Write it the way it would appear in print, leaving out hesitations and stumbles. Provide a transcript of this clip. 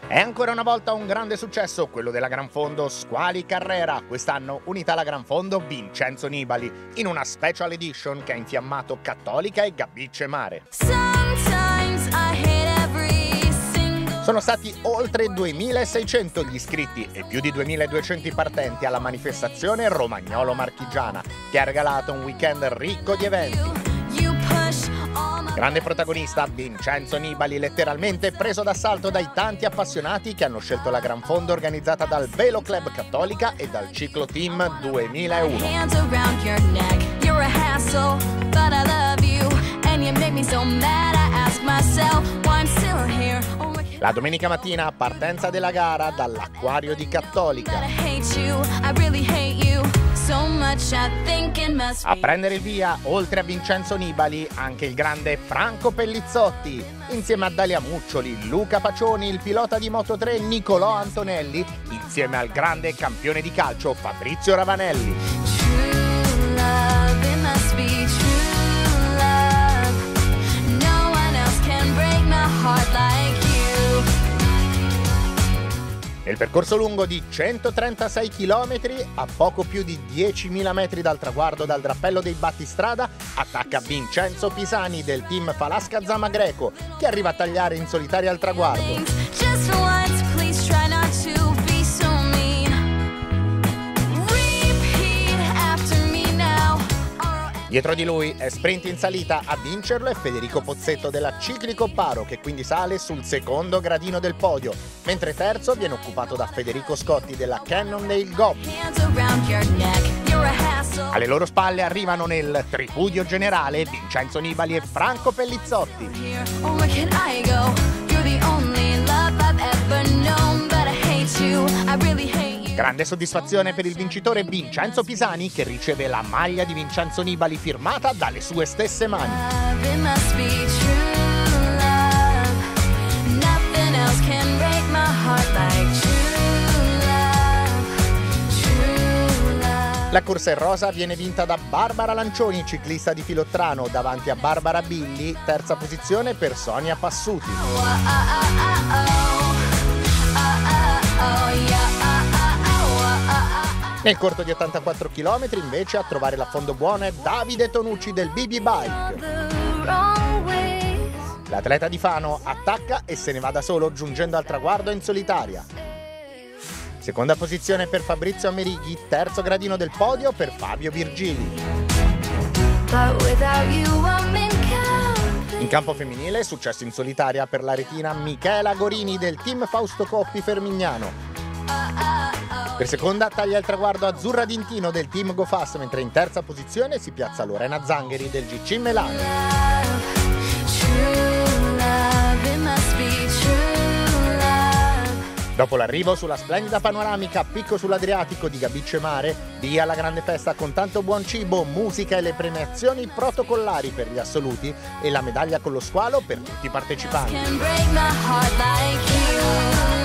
È ancora una volta un grande successo quello della Gran Fondo Squali Carrera, quest'anno unita alla Gran Fondo Vincenzo Nibali, in una special edition che ha infiammato Cattolica e Gabicce Mare. Sono stati oltre 2.600 gli iscritti e più di 2.200 i partenti alla manifestazione romagnolo-marchigiana, che ha regalato un weekend ricco di eventi. Grande protagonista Vincenzo Nibali, letteralmente preso d'assalto dai tanti appassionati che hanno scelto la Gran Fondo organizzata dal Velo Club Cattolica e dal Ciclo Team 2001. La domenica mattina partenza della gara dall'acquario di Cattolica. A prendere il via, oltre a Vincenzo Nibali, anche il grande Franco Pellizzotti, insieme a Dalia Muccioli, Luca Pacioni, il pilota di Moto3 Nicolò Antonelli, insieme al grande campione di calcio Fabrizio Ravanelli. Nel percorso lungo di 136 km, a poco più di 10.000 metri dal traguardo dal drappello dei battistrada, attacca Vincenzo Pisani del team Falasca Zama Greco, che arriva a tagliare in solitaria al traguardo. Dietro di lui è sprint in salita, a vincerlo è Federico Pozzetto della Ciclico Paro, che quindi sale sul secondo gradino del podio, mentre terzo viene occupato da Federico Scotti della Cannondale Gob. Alle loro spalle arrivano nel tripudio generale Vincenzo Nibali e Franco Pellizzotti. Grande soddisfazione per il vincitore Vincenzo Pisani, che riceve la maglia di Vincenzo Nibali firmata dalle sue stesse mani. La corsa in rosa viene vinta da Barbara Lancioni, ciclista di Filottrano, davanti a Barbara Billi, terza posizione per Sonia Passuti. Nel corto di 84 km invece a trovare l'affondo buono è Davide Tonucci del BB Bike. L'atleta di Fano attacca e se ne va da solo, giungendo al traguardo in solitaria. Seconda posizione per Fabrizio Amerighi, terzo gradino del podio per Fabio Virgili. In campo femminile successo in solitaria per l'aretina Michela Gorini del team Fausto Coppi Fermignano. Per seconda taglia il traguardo Azzurra Dintino del team GoFast, mentre in terza posizione si piazza Lorena Zangheri del GC Melano. Dopo l'arrivo sulla splendida panoramica a picco sull'Adriatico di Gabicce Mare, via la grande festa con tanto buon cibo, musica e le premiazioni protocollari per gli assoluti e la medaglia con lo squalo per tutti i partecipanti.